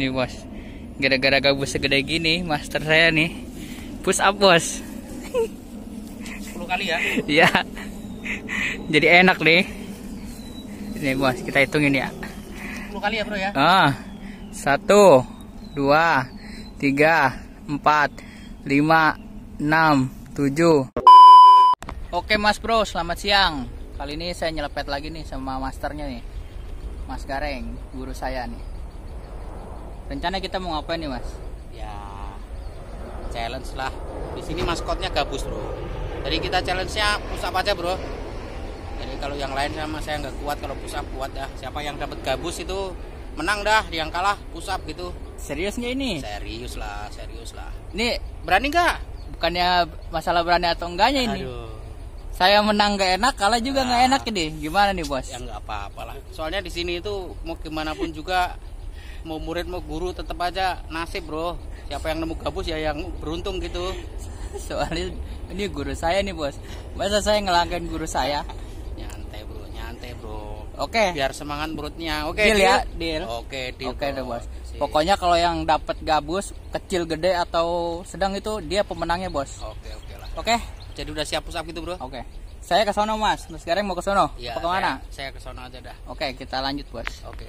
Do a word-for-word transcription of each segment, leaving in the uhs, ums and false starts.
Nih bos, gara-gara gabus segede gini, master saya nih push up bos. sepuluh kali ya? Iya. Jadi enak nih. Ini bos, kita hitungin ya. sepuluh kali ya bro ya? Ah, satu, dua, tiga, empat, lima, enam, tujuh. Oke mas bro, selamat siang. Kali ini saya nyelepet lagi nih sama masternya nih, Mas Gareng, guru saya nih. Rencana kita mau ngapain nih mas? Ya, challenge lah. Di sini maskotnya gabus bro. Jadi kita challenge-nya push up aja bro. Jadi kalau yang lain sama saya nggak kuat, kalau push up kuat dah. Siapa yang dapat gabus itu menang dah, yang kalah push up gitu. Serius nggak ini? Serius lah, serius lah. Ini Berani nggak? bukannya masalah berani atau enggaknya ini. Aduh. Saya menang gak enak, kalah juga nggak Nah. enak ini. Gimana nih bos? Ya nggak apa-apa lah. Soalnya di sini itu mau gimana pun juga, mau murid mau guru tetap aja nasib bro. Siapa yang nemu gabus ya yang beruntung gitu. Soalnya ini guru saya nih bos. Masa saya ngelangkain guru saya? Nyantai bro, nyantai bro. Oke. Biar semangat perutnya. Oke, Deal deal ya, deal. Oke, deal. Oke deh bro. bos. Sip. Pokoknya kalau yang dapat gabus kecil, gede atau sedang itu dia pemenangnya bos. Oke, oke lah. Oke. Jadi udah siap push up gitu bro? Oke. Saya ke sono mas. Mas Gareng mau ke sono? Iya. Apa kemana? Saya, saya ke sono aja dah. Oke, kita lanjut bos. Oke.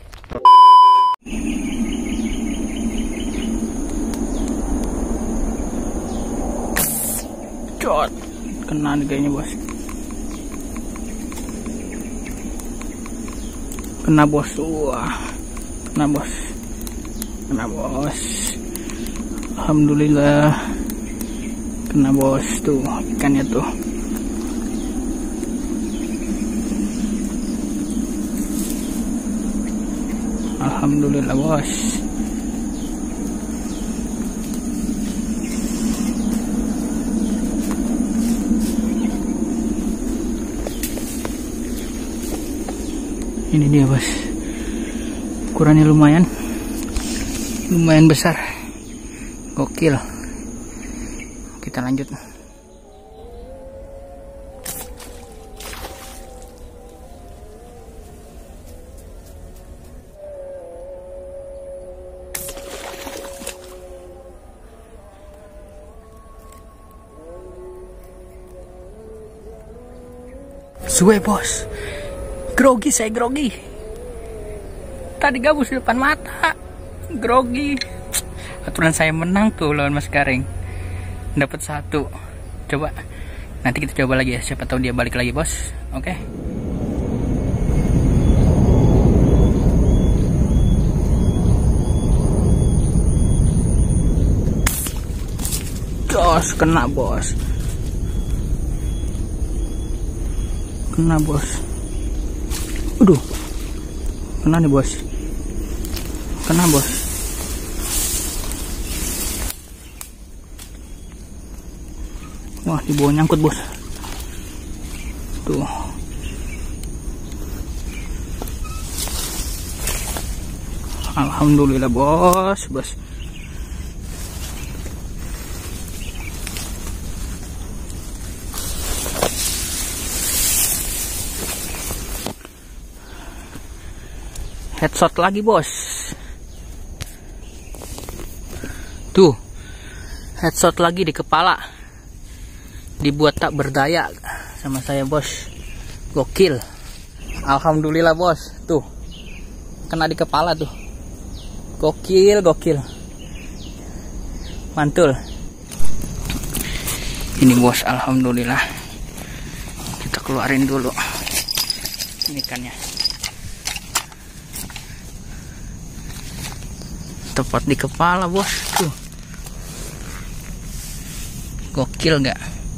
Cot. Kena nih kayaknya bos. Kena bos. Wah. Kena bos. Kena bos. Alhamdulillah. Kena bos tuh ikannya tuh. Alhamdulillah bos. Ini dia bos, ukurannya lumayan, lumayan besar, gokil. Kita lanjut. Suwe bos, grogi saya grogi. Tadi gabus di depan mata, grogi. Aturan saya menang tuh lawan Mas Gareng, dapat satu. Coba nanti kita coba lagi ya, siapa tahu dia balik lagi bos. Oke. Jos, kena bos. Kena bos. Aduh. Kena nih bos. Kena bos. Wah, di bawah nyangkut bos. Tuh. Alhamdulillah bos, bos. Headshot lagi bos. Tuh, headshot lagi di kepala. Dibuat tak berdaya sama saya bos. Gokil. Alhamdulillah bos. Tuh, kena di kepala tuh. Gokil, gokil. Mantul. Ini bos, alhamdulillah. Kita keluarin dulu ini ikannya. Tepat di kepala bos tuh. Gokil nggak?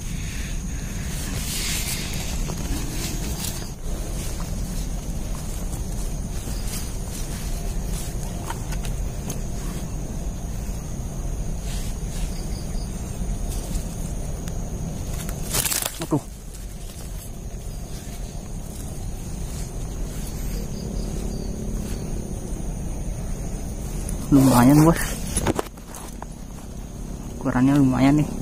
Tuh. Lumayan bos, ukurannya lumayan nih.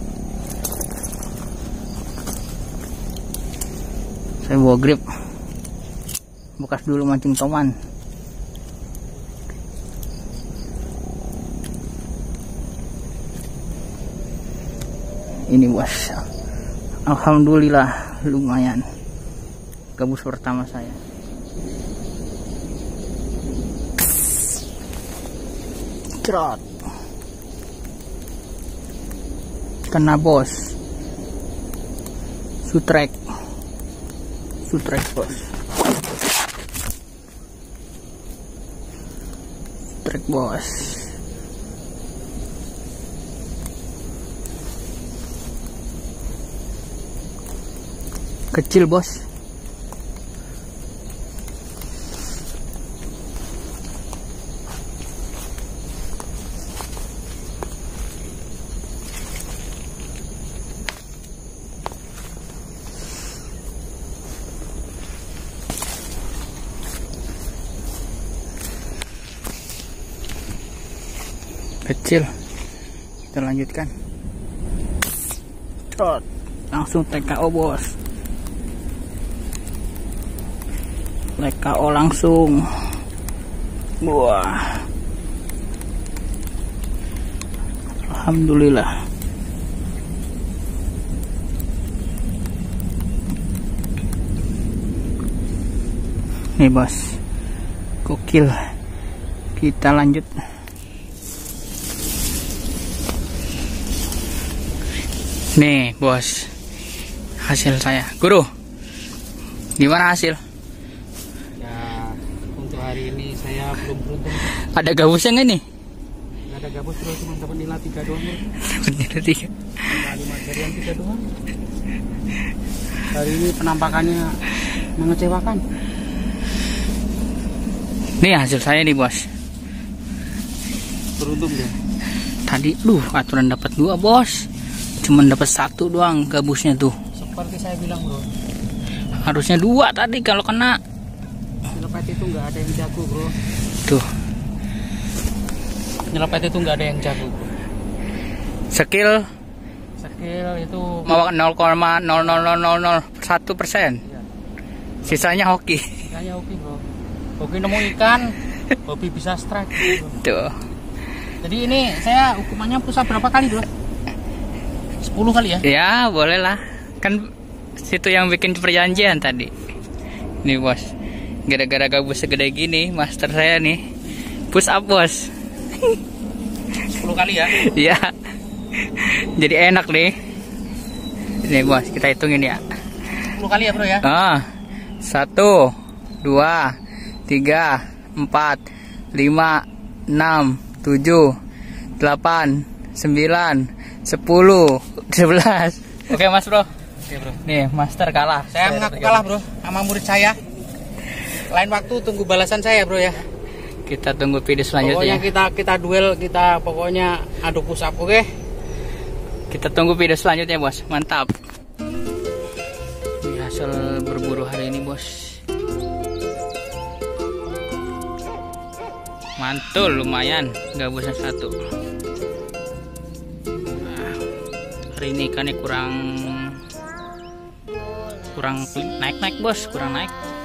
Saya bawa grip bekas dulu mancing toman. ini bos. Alhamdulillah lumayan gabus pertama saya. Cerot kena bos. Sutrek sutrek bos. Sutrek bos. Kecil bos. Kecil. Kita lanjutkan. Trot. Langsung T K O bos. T K O langsung. Wah. Alhamdulillah. Nih bos. Gokil. Kita lanjut. Nih bos, hasil saya. Guru, gimana hasil? Ya, untuk hari ini saya belum beruntung. Ada gabusnya nggak nih? Nggak ada gabus, bro, cuma dapat nilai tiga doang. Dapat nilai tiga. Lima jarian tiga doang. Hari ini penampakannya mengecewakan. Nih hasil saya nih bos. Beruntung deh. Tadi, duh, aturan dapat dua bos. Cuman dapat satu doang gabusnya tuh. Seperti saya bilang bro, harusnya dua tadi kalau kena. Nyelepet itu nggak ada yang jago bro. Tuh. Nyelepet itu nggak ada yang jago bro. Skill. Skill itu Mau nol koma nol nol nol nol nol satu persen. Iya. Sisanya hoki. Sisanya hoki bro. Hoki nemu ikan, hobi bisa strike bro. Tuh. Jadi ini saya hukumannya pusat berapa kali bro? sepuluh kali ya? Ya boleh lah. Kan situ yang bikin perjanjian tadi. Nih bos, gara-gara gabus segede gini master saya nih push up bos. sepuluh kali ya? Iya. Jadi enak nih. Nih bos, kita hitungin ya. sepuluh kali ya bro ya? Ah, satu, dua, tiga, empat, lima, enam, tujuh, delapan, sembilan, sepuluh, sebelas. Oke mas bro. Oke bro. Nih master kalah. Saya mengaku kalah bro sama murid saya. Lain waktu tunggu balasan saya bro ya. Kita tunggu video selanjutnya. Pokoknya kita kita duel, kita pokoknya adu push up, oke? Kita tunggu video selanjutnya bos. Mantap. Ini hasil berburu hari ini bos. Mantul, lumayan gabusnya satu. Nah, hari ini ikannya kurang kurang naik naik bos, kurang naik.